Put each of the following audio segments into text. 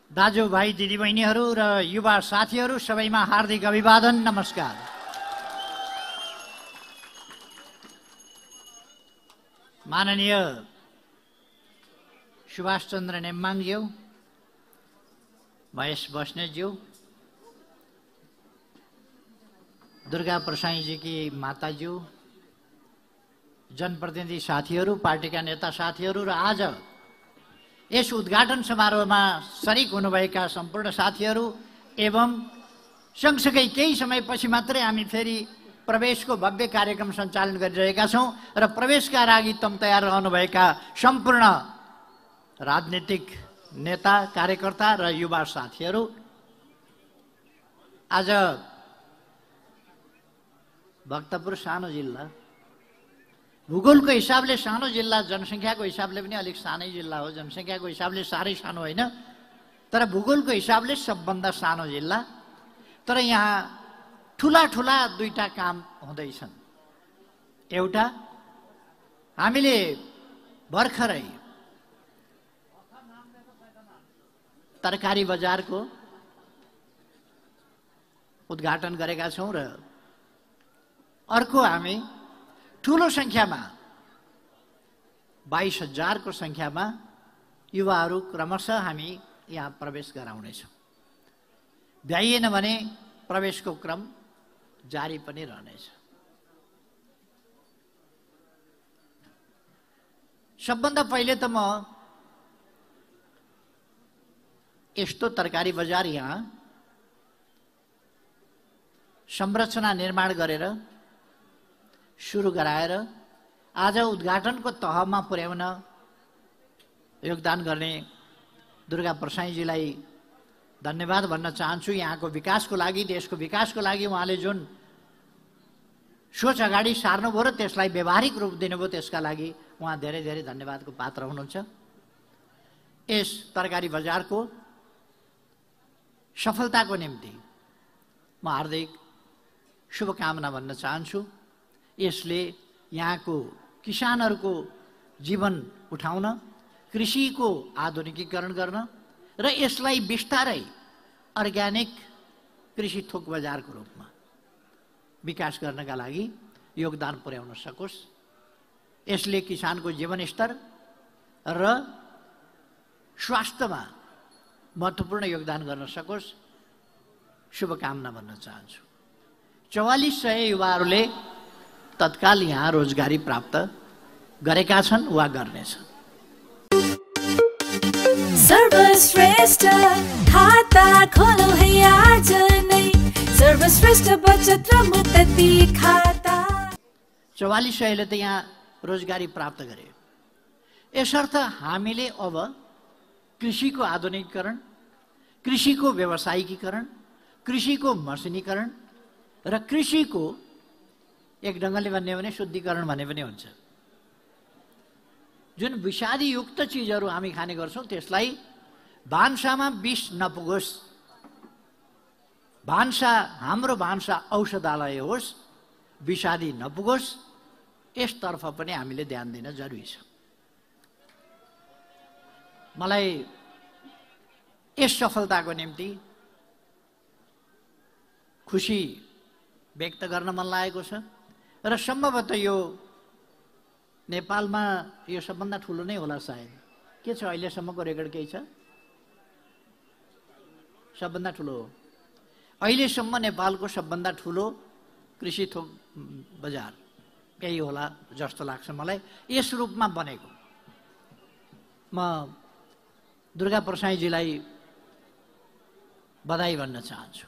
दाजुभाइ दिदीबहिनीहरू र युवा साथीहरू सबैमा हार्दिक अभिवादन, नमस्कार। माननीय सुभाष चन्द्र नेम्बाङज्यू, महेश बस्नेतज्यू, दुर्गा प्रसाईजी की माताज्यू, जनप्रतिनिधि साथीहरू, पार्टीका नेता साथीहरू र आज यस उद्घाटन समारोहमा शरीक हुनुभएका सम्पूर्ण साथीहरू एवं सँगसँगै केही समयपछि मात्रै हामी फेरि प्रवेशको भव्य कार्यक्रम सञ्चालन गरिरहेका छौँ र प्रवेशका लागि तम तयार रहनुभएका सम्पूर्ण राजनीतिक नेता, कार्यकर्ता र युवा साथीहरू, आज भक्तपुर सानो जिल्ला, भूगोलको हिसाबले सानो जिल्ला, जनसङ्ख्याको हिसाबले पनि अलिक सानै जिल्ला हो, जनसङ्ख्याको हिसाबले साह्रै सानो होइन, तर भूगोलको हिसाबले सबभन्दा सानो जिल्ला। तर यहाँ ठुला ठुला दुईटा काम हुँदैछन्। एउटा, हामीले भर्खरै तरकारी बजारको उद्घाटन गरेका छौँ र अर्को, हामी ठुलो सङ्ख्यामा 22,000 को सङ्ख्यामा युवाहरू क्रमशः हामी यहाँ प्रवेश गराउनेछौँ। भ्याइएन भने प्रवेशको क्रम जारी पनि रहनेछ। सबभन्दा पहिले त म यस्तो तरकारी बजार यहाँ संरचना निर्माण गरेर सुरु गराएर आज उद्घाटनको तहमा पुर्याउन योगदान गर्ने दुर्गा प्रसाईजीलाई धन्यवाद भन्न चाहन्छु। यहाँको विकासको लागि, देशको विकासको लागि उहाँले जुन सोच अगाडि सार्नुभयो र त्यसलाई व्यवहारिक रूप दिनुभयो, त्यसका लागि उहाँ धेरै धेरै धन्यवादको पात्र हुनुहुन्छ। यस तरकारी बजारको सफलताको निम्ति म हार्दिक शुभकामना भन्न चाहन्छु। यसले यहाँको किसानहरूको जीवन उठाउन, कृषिको आधुनिकीकरण गर्न र यसलाई बिस्तारै अर्ग्यानिक कृषि थोक बजारको रूपमा विकास गर्नका लागि योगदान पुर्याउन सकोस्। यसले किसानको जीवनस्तर र स्वास्थ्यमा महत्त्वपूर्ण योगदान गर्न सकोस्, शुभकामना भन्न चाहन्छु। 4400 युवाहरूले तत्काल यहाँ रोजगारी प्राप्त गरेका छन् वा गर्नेछन्। सर्वश्रेष्ठ खाता खोलो है आज नै, सर्वश्रेष्ठ बचत र मुक्ति खाता। 4400ले त यहाँ रोजगारी प्राप्त गरे। यसर्थ हामीले अब कृषिको आधुनिकीकरण, कृषिको व्यावसायिकीकरण, कृषिको मसिनीकरण र कृषिको एक ढङ्गले भन्ने भने शुद्धिकरण भने पनि हुन्छ। जुन विषादीयुक्त चिजहरू हामी खाने गर्छौँ त्यसलाई भान्सामा विष नपुगोस्, हाम्रो भान्सा औषधालय होस्, विषादी नपुगोस्, यसतर्फ पनि हामीले ध्यान दिन जरुरी छ। मलाई यस सफलताको निम्ति खुसी व्यक्त गर्न मन लागेको छ र सम्भवतः यो नेपालमा यो सबभन्दा ठुलो नै होला सायद। के छ अहिलेसम्मको रेकर्ड केही छ? सबभन्दा ठुलो हो। अहिलेसम्म नेपालको सबभन्दा ठुलो कृषि थोक बजार यही होला जस्तो लाग्छ मलाई। यस रूपमा बनेको म दुर्गा प्रसाईजीलाई बधाई भन्न चाहन्छु।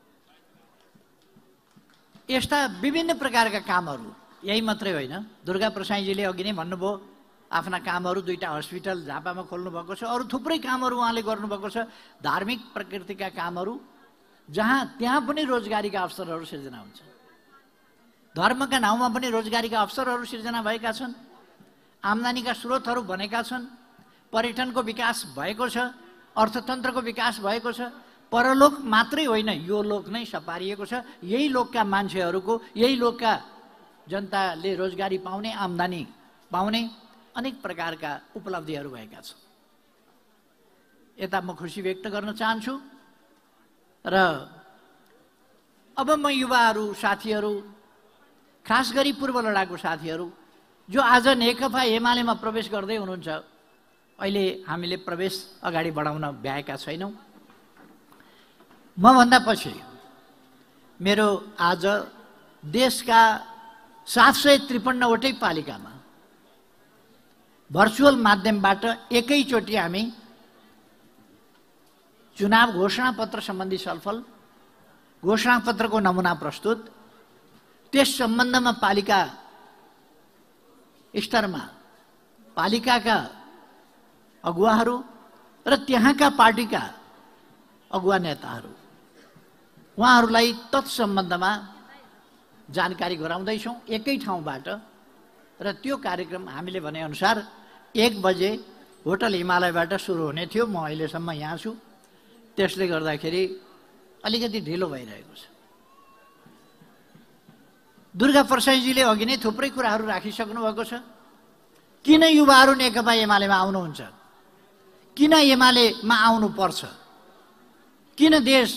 यस्ता विभिन्न प्रकारका कामहरू, यही मात्रै होइन, दुर्गा प्रसाईजीले अघि नै भन्नुभयो आफ्ना कामहरू, 2टा हस्पिटल झापामा खोल्नु भएको छ, अरू थुप्रै कामहरू उहाँले गर्नुभएको छ, धार्मिक प्रकृतिका कामहरू, त्यहाँ पनि रोजगारीका अवसरहरू सिर्जना हुन्छ। धर्मका नाउँमा पनि रोजगारीका अवसरहरू सिर्जना भएका छन्, आम्दानीका स्रोतहरू बनेका छन्, पर्यटनको विकास भएको छ, अर्थतन्त्रको विकास भएको छ। परलोक मात्रै होइन, यो लोक नै सपारिएको छ। यही लोकका मान्छेहरूको, यही लोकका जनताले रोजगारी पाउने, आम्दानी पाउने अनेक प्रकारका उपलब्धिहरू भएका छन्। यता म खुसी व्यक्त गर्न चाहन्छु। र अब म युवाहरू साथीहरू, खास गरी पूर्व लडाकु साथीहरू जो आज नेकपा एमालेमा प्रवेश गर्दै हुनुहुन्छ, अहिले हामीले प्रवेश अगाडि बढाउन भ्याएका छैनौँ। मभन्दा पछि मेरो आज देशका 753वटै पालिकामा भर्चुअल माध्यमबाट एकैचोटि हामी चुनाव घोषणापत्र सम्बन्धी छलफल, घोषणापत्रको नमुना प्रस्तुत, त्यस सम्बन्धमा पालिका स्तरमा पालिकाका अगुवाहरू र त्यहाँका पार्टीका अगुवा नेताहरू उहाँहरूलाई तत्सम्बन्धमा जानकारी गराउँदैछौँ एकै ठाउँबाट। र त्यो कार्यक्रम हामीले भनेअनुसार 1 बजे होटल हिमालयबाट सुरु हुने थियो। म अहिलेसम्म यहाँ छु, त्यसले गर्दाखेरि अलिकति ढिलो भइरहेको छ। दुर्गा प्रसाईजीले अघि नै थुप्रै कुराहरू राखिसक्नु भएको छ। किन युवाहरू नेकपा एमालेमा आउनुहुन्छ, किन एमालेमा आउनुपर्छ, किन देश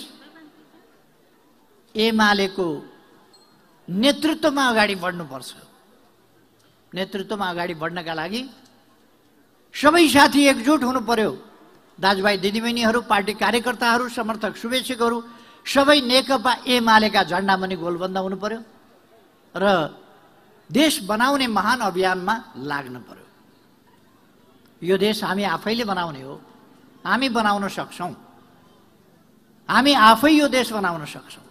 एमालेको नेतृत्वमा अगाडि बढ्नुपर्छ। नेतृत्वमा अगाडि बढ्नका लागि सबै साथी एकजुट हुनु पर्यो। दाजुभाइ दिदीबहिनीहरू, पार्टी कार्यकर्ताहरू, समर्थक शुभेच्छुकहरू सबै नेकपा एमालेका झन्डामुनि गोलबन्द हुनु पर्यो र देश बनाउने महान अभियानमा लाग्न पर्यो। यो देश हामी आफैले बनाउने हो, हामी बनाउन सक्छौँ, हामी आफै यो देश बनाउन सक्छौँ,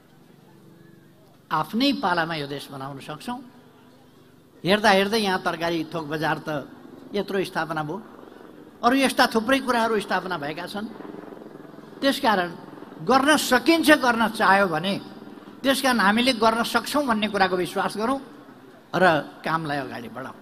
आफ्नै पालामा यो देश बनाउन सक्छौँ। हेर्दा हेर्दै यहाँ तरकारी थोक बजार त यत्रो स्थापना भयो, अरू यस्ता थुप्रै कुराहरू स्थापना भएका छन्। त्यसकारण गर्न सकिन्छ, गर्न चाह्यो भने त्यसकारण हामीले गर्न सक्छौँ भन्ने कुराको विश्वास गरौँ र कामलाई अगाडि बढाउँ।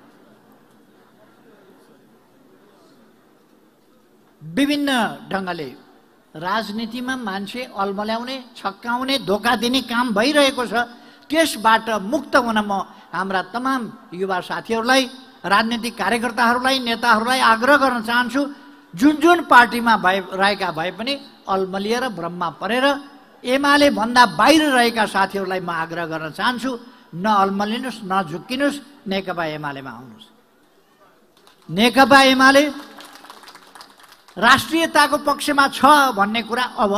विभिन्न ढङ्गले राजनीतिमा मान्छे अल्मल्याउने, छक्काउने, धोका दिने काम भइरहेको छ। त्यसबाट मुक्त हुन म हाम्रा तमाम युवा साथीहरूलाई, राजनीतिक कार्यकर्ताहरूलाई, नेताहरूलाई आग्रह गर्न चाहन्छु, जुन जुन पार्टीमा रहेका भए पनि अल्मलिएर भ्रममा परेर एमाले भन्दा बाहिर रहेका साथीहरूलाई म आग्रह गर्न चाहन्छु, न अल्मलिनुहोस्, न झुक्किनुहोस्, नेकपा एमालेमा आउनुहोस्। नेकपा एमाले राष्ट्रियताको पक्षमा छ भन्ने कुरा अब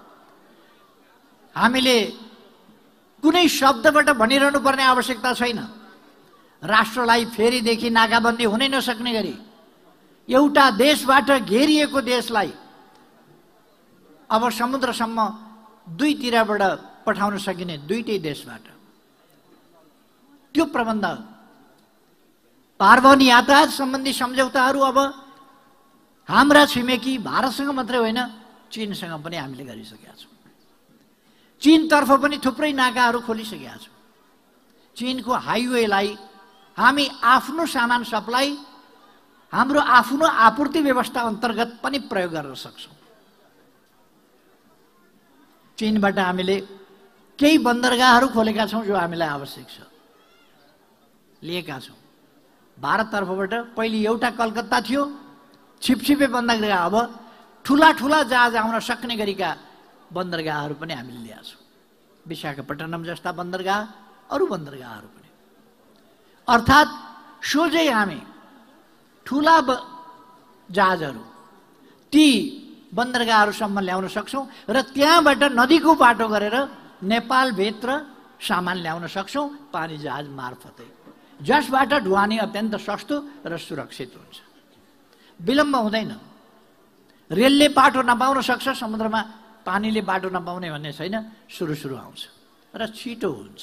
हामीले कुनै शब्दबाट भनिरहनु पर्ने आवश्यकता छैन। राष्ट्रलाई फेरिदेखि नाकाबन्दी हुनै नसक्ने गरी एउटा देशबाट घेरिएको देशलाई अब समुद्रसम्म दुईतिरबाट पठाउन सकिने दुईटै देशबाट त्यो प्रबन्ध, पारवहन यातायात सम्बन्धी सम्झौताहरू अब हाम्रा छिमेकी भारतसँग मात्रै होइन, चीनसँग पनि हामीले गरिसकेका छौँ। चीनतर्फ पनि थुप्रै नाकाहरू खोलिसकेका छौँ। चीनको हाइवेलाई हामी आफ्नो सामान सप्लाई, हाम्रो आफ्नो आपूर्ति व्यवस्था अन्तर्गत पनि प्रयोग गर्न सक्छौँ। चीनबाट हामीले केही बन्दरगाहहरू खोलेका छौँ जो हामीलाई आवश्यक छ, लिएका छौँ। भारततर्फबाट पहिले एउटा कलकत्ता थियो, छिपछिपे बन्दरगाह, अब ठुला ठुला जहाज आउन सक्ने गरीका बन्दरगाहहरू पनि हामीले ल्याएका छौँ। विशाखापट्टनम जस्ता बन्दरगाह, अरू बन्दरगाहहरू पनि। अर्थात् सोझै हामी ठुला जहाजहरू ती बन्दरगाहहरूसम्म ल्याउन सक्छौँ र त्यहाँबाट नदीको बाटो गरेर नेपालभित्र सामान ल्याउन सक्छौँ पानी जहाज मार्फतै, जसबाट ढुवानी अत्यन्त सस्तो र सुरक्षित हुन्छ, विलम्ब हुँदैन। रेलले बाटो नपाउन सक्छ, समुद्रमा पानीले बाटो नपाउने भन्ने छैन, सुरु आउँछ र छिटो हुन्छ।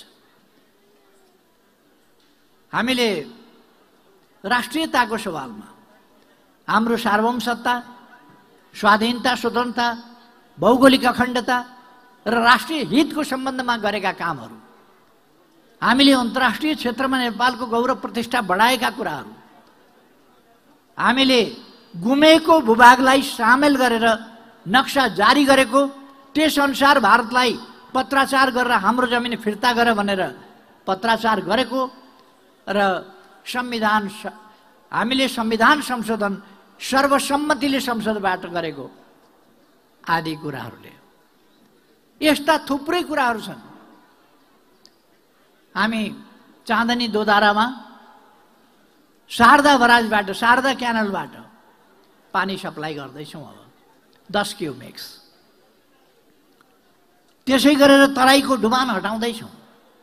हामीले राष्ट्रियताको सवालमा हाम्रो सार्वभौमसत्ता, स्वाधीनता, स्वतन्त्रता, भौगोलिक अखण्डता र राष्ट्रिय हितको सम्बन्धमा गरेका कामहरू, हामीले अन्तर्राष्ट्रिय क्षेत्रमा नेपालको गौरव प्रतिष्ठा बढाएका कुराहरू, हामीले गुमेको भूभागलाई सामेल गरेर नक्सा जारी गरेको, त्यसअनुसार भारतलाई पत्राचार गरेर हाम्रो जमिन फिर्ता गर भनेर पत्राचार गरेको र हामीले संविधान संशोधन सर्वसम्मतिले संसदबाट गरेको आदि कुराहरूले। यस्ता थुप्रै कुराहरू छन्। हामी चाँदनी दोधारामा शारदा बराजबाट, शारदा क्यानलबाट पानी सप्लाई गर्दैछौँ अब 10 क्युमेक्स। त्यसै गरेर तराईको डुबान हटाउँदैछौँ।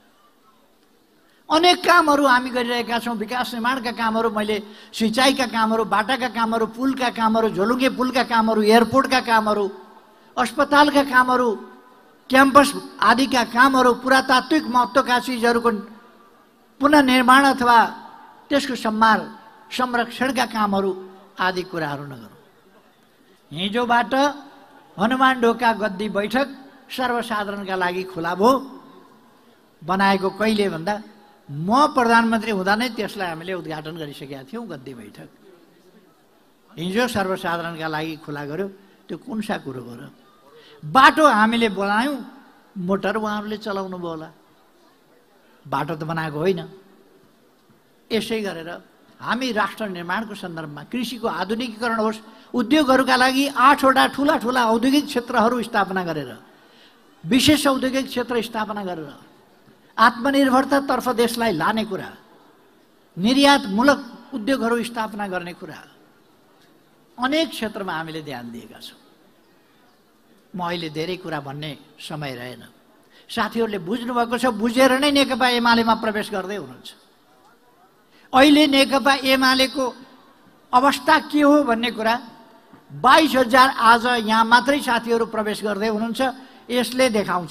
अनेक कामहरू हामी गरिरहेका छौँ। विकास निर्माणका कामहरू, मैले सिँचाइका कामहरू, बाटाका कामहरू, पुलका कामहरू, झोलुङ्गे पुलका कामहरू, एयरपोर्टका कामहरू, अस्पतालका कामहरू, क्याम्पस आदिका कामहरू, पुरातात्विक महत्त्वका चिजहरूको पुनर्निर्माण अथवा त्यसको सम्हार संरक्षणका कामहरू आदि कुराहरू नगरौँ। हिजोबाट हनुमान ढोका गद्दी बैठक सर्वसाधारणका लागि खुला भयो। बनाएको कहिले भन्दा म प्रधानमन्त्री हुँदा नै त्यसलाई हामीले उद्घाटन गरिसकेका थियौँ। गद्दी बैठक हिजो सर्वसाधारणका लागि खुला गर्यो। त्यो कुन सा कुरो हो र? बाटो हामीले बनायौँ, मोटर उहाँहरूले चलाउनु भयो होला, बाटो त बनाएको होइन। यसै गरेर हामी राष्ट्र निर्माणको सन्दर्भमा कृषिको आधुनिकीकरण होस्, उद्योगहरूका लागि 8 वटा ठुला ठुला औद्योगिक क्षेत्रहरू स्थापना गरेर, विशेष औद्योगिक क्षेत्र स्थापना गरेर आत्मनिर्भरतातर्फ देशलाई लाने कुरा, निर्यातमूलक उद्योगहरू स्थापना गर्ने कुरा, अनेक क्षेत्रमा हामीले ध्यान दिएका छौँ। म अहिले धेरै कुरा भन्ने समय रहेन। साथीहरूले बुझ्नुभएको छ, बुझेर नै नेकपा एमालेमा प्रवेश गर्दै हुनुहुन्छ। अहिले नेकपा एमालेको अवस्था के हो भन्ने कुरा 22,000 आज यहाँ मात्रै साथीहरू प्रवेश गर्दै हुनुहुन्छ। यसले देखाउँछ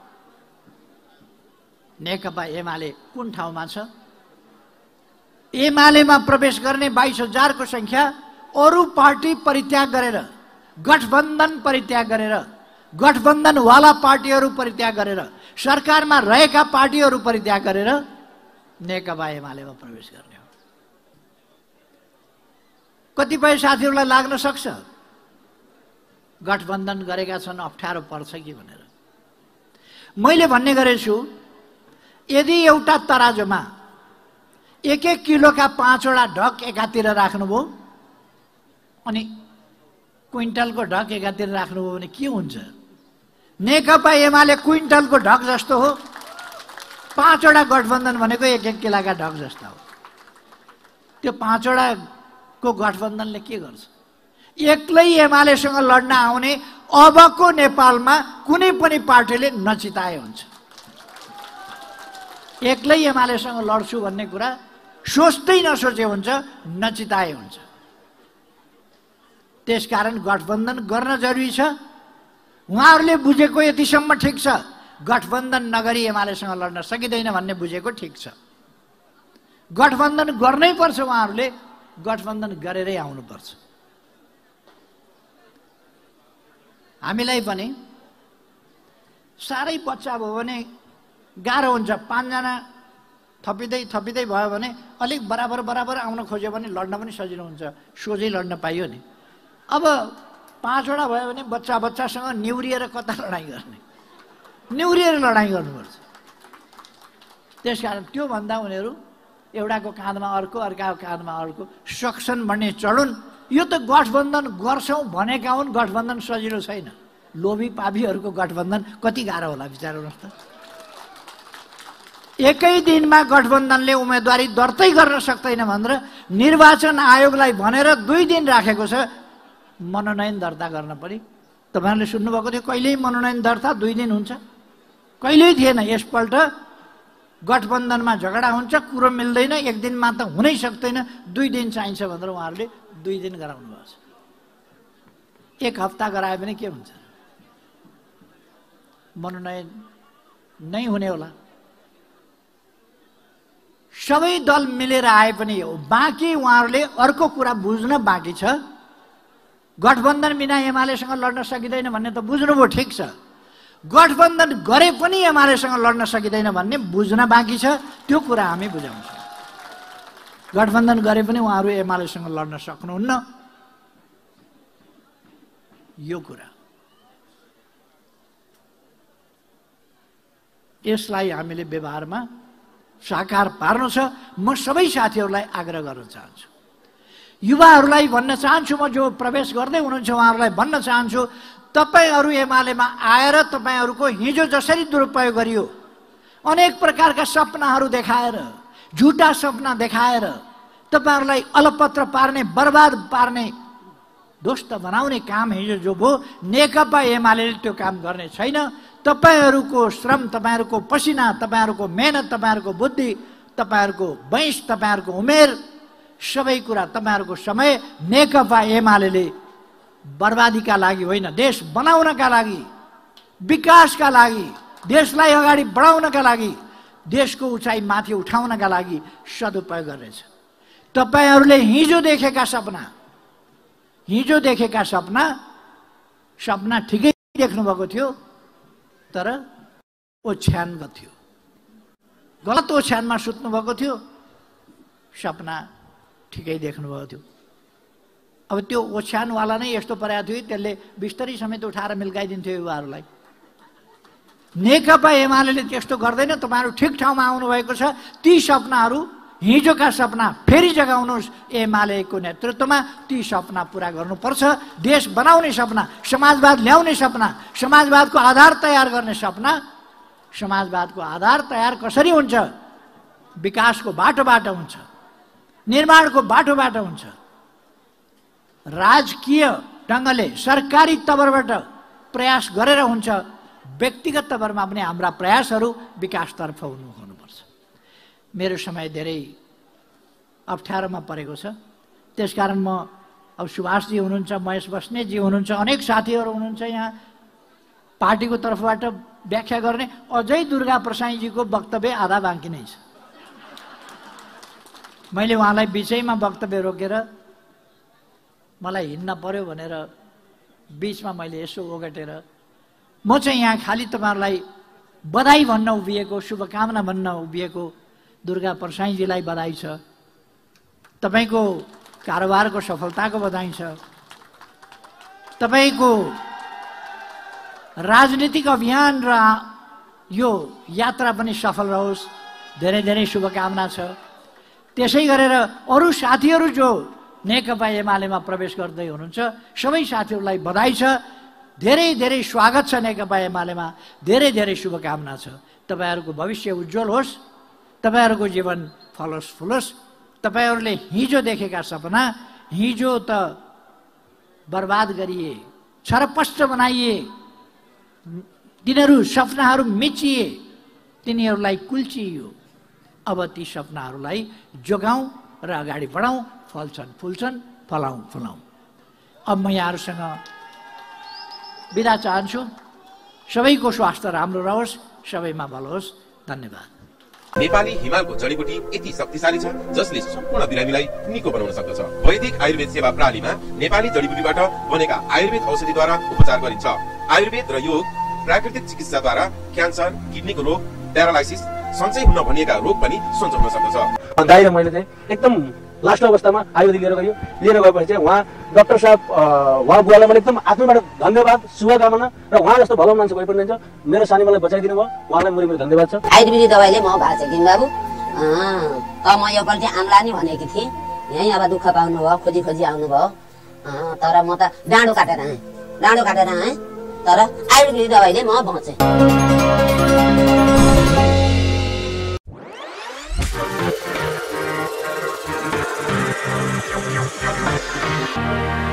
नेकपा एमाले कुन ठाउँमा छ। एमालेमा प्रवेश गर्ने 22,000 को संख्या अरू पार्टी परित्याग गरेर, गठबन्धन परित्याग गरेर, गठबन्धनवाला पार्टीहरू परित्याग गरेर, सरकारमा रहेका पार्टीहरू परित्याग गरेर नेकपा एमालेमा प्रवेश गर्ने हो। कतिपय साथीहरूलाई लाग्न सक्छ गठबन्धन गरेका छन्, अप्ठ्यारो पर्छ कि भनेर। मैले भन्ने गरेछु, यदि एउटा तराजुमा 1-1 किलोका 5 वटा ढक एकातिर राख्नुभयो अनि क्विन्टलको ढक एकातिर राख्नुभयो भने के हुन्छ? नेकपा एमाले क्विन्टलको ढक जस्तो हो, 5 वटा गठबन्धन भनेको 1-1 किलोका ढक जस्ता हो। त्यो 5 वटाको गठबन्धनले के गर्छ? एक्लै एमालेसँग लड्न आउने अबको नेपालमा कुनै पनि पार्टीले नचिताए हुन्छ। एक्लै एमालेसँग लड्छु भन्ने कुरा सोच्दै नसोचे हुन्छ, नचिताए हुन्छ। त्यसकारण गठबन्धन गर्न जरुरी छ। उहाँहरूले बुझेको यतिसम्म ठिक छ, गठबन्धन नगरी एमालेसँग लड्न सकिँदैन भन्ने बुझेको ठिक छ। गठबन्धन गर्नै पर्छ, उहाँहरूले गठबन्धन गरेरै आउनुपर्छ। हामीलाई पनि साह्रै बच्चा भयो भने गाह्रो हुन्छ। 5 जना थपिँदै थपिँदै भयो भने अलिक बराबर बराबर आउन खोज्यो भने लड्न पनि सजिलो हुन्छ, सोझै लड्न पाइयो नि। अब 5 वटा भयो भने बच्चा बच्चासँग निहुरिएर कता लडाइँ गर्ने? निहुरिएर लडाइँ गर्नुपर्छ। त्यसकारण त्योभन्दा उनीहरू एउटाको काँधमा अर्को, अर्काको काँधमा अर्को सक्छन् भन्ने चढुन। यो त गठबन्धन गर्छौँ भनेका हुन्, गठबन्धन सजिलो छैन। लोभी पापीहरूको गठबन्धन कति गाह्रो होला विचार गर्नुहोस् त। एकै दिनमा गठबन्धनले उम्मेदवारी दर्तै गर्न सक्दैन भनेर निर्वाचन आयोगलाई भनेर 2 दिन राखेको छ मनोनयन दर्ता गर्न पनि। तपाईँहरूले सुन्नुभएको थियो, कहिल्यै मनोनयन दर्ता 2 दिन हुन्छ? कहिल्यै थिएन। यसपल्ट गठबन्धनमा झगडा हुन्छ, कुरो मिल्दैन, 1 दिनमा त हुनै सक्दैन, 2 दिन चाहिन्छ भनेर उहाँहरूले 2 दिन गराउनु भएको छ। 1 हप्ता गराए पनि के हुन्छ? मनोनयन नै हुने होला। सबै दल मिलेर आए पनि हो। बाँकी उहाँहरूले अर्को कुरा बुझ्न बाँकी छ। गठबन्धन बिना एमालेसँग लड्न सकिँदैन भन्ने त बुझ्नुभयो, ठिक छ। गठबन्धन गरे पनि एमालेसँग लड्न सकिँदैन भन्ने बुझ्न बाँकी छ। त्यो कुरा हामी बुझाउँछौँ। गठबन्धन गरे पनि उहाँहरू एमालेसँग लड्न सक्नुहुन्न, यो कुरा। यसलाई हामीले व्यवहारमा साकार पार्नु छ। म सबै साथीहरूलाई आग्रह गर्न चाहन्छु, युवाहरूलाई भन्न चाहन्छु, म जो प्रवेश गर्दै हुनुहुन्छ उहाँहरूलाई भन्न चाहन्छु, तपाईँहरू एमालेमा आएर तपाईँहरूको हिजो जसरी दुरुपयोग गरियो, अनेक प्रकारका सपनाहरू देखाएर, झुटा सपना देखाएर तपाईँहरूलाई अलपत्र पार्ने, बर्बाद पार्ने, ध्वस्त बनाउने काम हिजो जो भयो, नेकपा एमाले त्यो काम गर्ने छैन। तपाईँहरूको श्रम, तपाईँहरूको पसिना, तपाईँहरूको मेहनत, तपाईँहरूको बुद्धि, तपाईँहरूको वयस, तपाईँहरूको उमेर, सबै कुरा, तपाईँहरूको समय नेकपा एमाले बर्बादीका लागि होइन, देश बनाउनका लागि, विकासका लागि, देशलाई अगाडि बढाउनका लागि, देशको उचाइ माथि उठाउनका लागि सदुपयोग गर्नेछ। तपाईँहरूले हिजो देखेका सपना ठिकै देख्नुभएको थियो, तर ओछ्यानको थियो, गलत ओछ्यानमा सुत्नुभएको थियो, सपना ठिकै देख्नुभएको थियो। अब त्यो ओछ्यानवाला नै यस्तो परेको थियो, त्यसले बिस्तरी समेत उठाएर मिल्काइदिन्थ्यो युवाहरूलाई। नेकपा एमाले त्यस्तो गर्दैन। तपाईँहरू ठिक ठाउँमा आउनुभएको छ। ती सपनाहरू, हिजोका सपना फेरि जगाउनुहोस्। एमालेको नेतृत्वमा ती सपना पुरा गर्नुपर्छ। देश बनाउने सपना, समाजवाद ल्याउने सपना, समाजवादको आधार तयार गर्ने सपना। समाजवादको आधार तयार कसरी हुन्छ? विकासको बाटोबाट हुन्छ, निर्माणको बाटोबाट हुन्छ। राजकीय ढङ्गले सरकारी तवरबाट प्रयास गरेर हुन्छ, व्यक्तिगत तवरमा पनि हाम्रा प्रयासहरू विकासतर्फ हुनुपर्छ। मेरो समय धेरै अप्ठ्यारोमा परेको छ, त्यसकारण म अब सुभाषजी हुनुहुन्छ, महेश बस्नेतजी हुनुहुन्छ, अनेक साथीहरू हुनुहुन्छ यहाँ पार्टीको तर्फबाट व्याख्या गर्ने। अझै दुर्गा प्रसाईजीको वक्तव्य आधा बाँकी नै छ। मैले उहाँलाई बिचैमा वक्तव्य रोकेर मलाई हिँड्न पर्यो भनेर बिचमा मैले यसो ओगटेर, म चाहिँ यहाँ खालि तपाईँहरूलाई बधाई भन्न उभिएको, शुभकामना भन्न उभिएको। दुर्गा प्रसाईजीलाई बधाई छ, तपाईँको कारोबारको सफलताको बधाई छ, तपाईँको राजनीतिक अभियान र यो यात्रा पनि सफल रहोस्, धेरै धेरै शुभकामना छ। त्यसै गरेर अरू साथीहरू जो नेकपा एमालेमा प्रवेश गर्दै हुनुहुन्छ, सबै साथीहरूलाई बधाई छ, धेरै धेरै स्वागत छ नेकपा एमालेमा, धेरै धेरै शुभकामना छ। तपाईँहरूको भविष्य उज्जवल होस्, तपाईँहरूको जीवन फलोस् फुलोस्। तपाईँहरूले हिजो देखेका सपना, हिजो त बर्बाद गरिए, छरपष्ट बनाइए, तिनीहरू सपनाहरू मिचिए, तिनीहरूलाई कुल्चियो। अब ती सपनाहरूलाई जोगाउँ र अगाडि बढाउँ, फल्छन् फुल्छन्, फलाउँ फुलाउँ। अब म यहाँहरूसँग बिदा चाहन्छु। सबैको स्वास्थ्य राम्रो रहोस्, सबैमा भलो होस्। धन्यवाद। नेपाली हिमालको जडीबुटी यति शक्तिशाली छ जसले सम्पूर्ण बिरामीलाई निको बनाउन सक्दछ। वैदिक आयुर्वेद सेवा प्रणालीमा नेपाली जडीबुटीबाट बनेका आयुर्वेद औषधिद्वारा उपचार गरिन्छ। आयुर्वेद र योग प्राकृतिक चिकित्साद्वारा क्यान्सर, किडनीको रोग, प्यारालाइसिस, सञ्चय हुन भनिएका रोग पनि सञ्चो हुन सक्दछ। दाइ र मैले चाहिँ एकदम लास्ट अवस्थामा आयुर्वेदिक लिएर गएपछि चाहिँ उहाँ डाक्टर साहब, उहाँ बुवालाई मैले एकदम आत्माबाट धन्यवाद, शुभकामना, र उहाँ जस्तो भलो मान्छे कोही पनि रहन्छ। मेरो सानी मलाई बचाइदिनु भयो, उहाँलाई मेरो धन्यवाद छ। आयुर्वेदिक दबाईले म भएको छ किन बाबु, म यो पल्ट आम्ला नि भनेकी थिएँ, यहीँ अब दुःख पाउनु भयो, खोजी खोजी आउनुभयो। तर म त डाँडो काटेर आएँ, तर आयुर्वेदिक दबाईले म बचेँ।